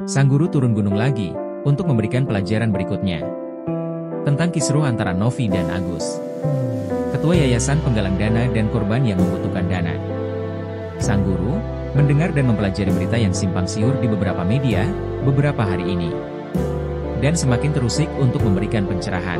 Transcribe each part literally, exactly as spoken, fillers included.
Sang guru turun gunung lagi, untuk memberikan pelajaran berikutnya. Tentang kisruh antara Novi dan Agus. Ketua Yayasan Penggalang Dana dan korban yang membutuhkan dana. Sang guru, mendengar dan mempelajari berita yang simpang siur di beberapa media, beberapa hari ini. Dan semakin terusik untuk memberikan pencerahan.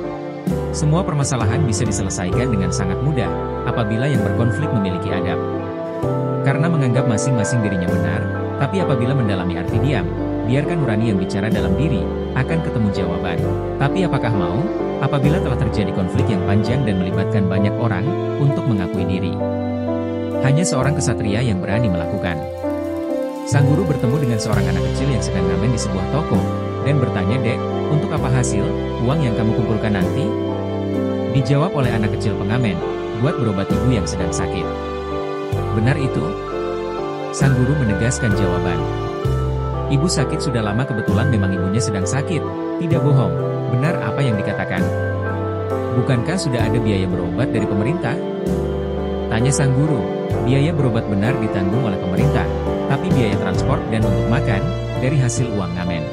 Semua permasalahan bisa diselesaikan dengan sangat mudah, apabila yang berkonflik memiliki adab. Karena menganggap masing-masing dirinya benar, tapi apabila mendalami arti diam, biarkan nurani yang bicara dalam diri, akan ketemu jawaban. Tapi apakah mau, apabila telah terjadi konflik yang panjang dan melibatkan banyak orang, untuk mengakui diri? Hanya seorang kesatria yang berani melakukan. Sang guru bertemu dengan seorang anak kecil yang sedang ngamen di sebuah toko, dan bertanya, "Dek, untuk apa hasil uang yang kamu kumpulkan nanti?" Dijawab oleh anak kecil pengamen, "Buat berobat ibu yang sedang sakit." "Benar itu?" Sang guru menegaskan jawaban. "Ibu sakit sudah lama, kebetulan memang ibunya sedang sakit." "Tidak bohong, benar apa yang dikatakan. Bukankah sudah ada biaya berobat dari pemerintah?" Tanya sang guru. "Biaya berobat benar ditanggung oleh pemerintah, tapi biaya transport dan untuk makan, dari hasil uang ngamen."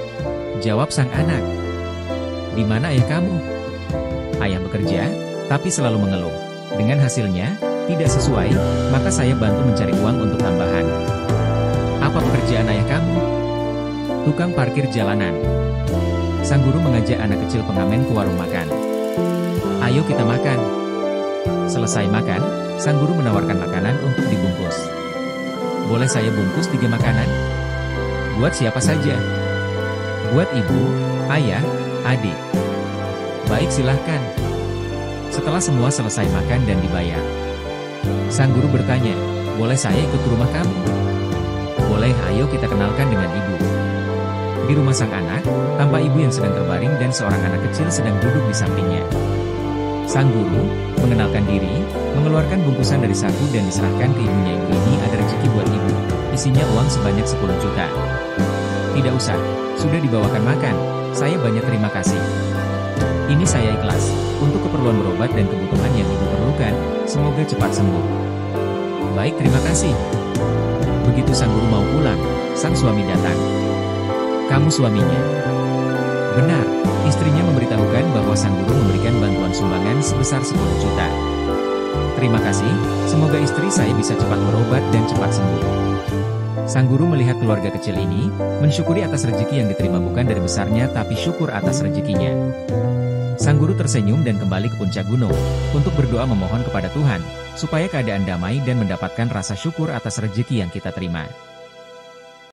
Jawab sang anak. "Di mana ayah kamu?" "Ayah bekerja, tapi selalu mengeluh. Dengan hasilnya, tidak sesuai, maka saya bantu mencari uang untuk tambahan." "Apa pekerjaan ayah kamu?" "Tukang parkir jalanan." Sang guru mengajak anak kecil pengamen ke warung makan. "Ayo kita makan." Selesai makan, sang guru menawarkan makanan untuk dibungkus. "Boleh saya bungkus tiga makanan?" "Buat siapa saja?" "Buat ibu, ayah, adik." "Baik, silahkan." Setelah semua selesai makan dan dibayar, sang guru bertanya, "Boleh saya ikut ke rumah kamu?" "Boleh, ayo kita kenalkan dengan ibu." Di rumah sang anak, tampak ibu yang sedang terbaring dan seorang anak kecil sedang duduk di sampingnya. Sang guru, mengenalkan diri, mengeluarkan bungkusan dari saku dan diserahkan ke ibunya. "Ibu, ini ada rezeki buat ibu, isinya uang sebanyak sepuluh juta. "Tidak usah, sudah dibawakan makan, saya banyak terima kasih. Ini saya ikhlas, untuk keperluan berobat dan kebutuhan yang ibu perlukan, semoga cepat sembuh." "Baik, terima kasih." Begitu sang guru mau pulang, sang suami datang. "Kamu suaminya?" "Benar." Istrinya memberitahukan bahwa sang guru memberikan bantuan sumbangan sebesar sepuluh juta. "Terima kasih, semoga istri saya bisa cepat berobat dan cepat sembuh." Sang guru melihat keluarga kecil ini, mensyukuri atas rezeki yang diterima, bukan dari besarnya tapi syukur atas rezekinya. Sang guru tersenyum dan kembali ke puncak gunung, untuk berdoa memohon kepada Tuhan, supaya keadaan damai dan mendapatkan rasa syukur atas rezeki yang kita terima.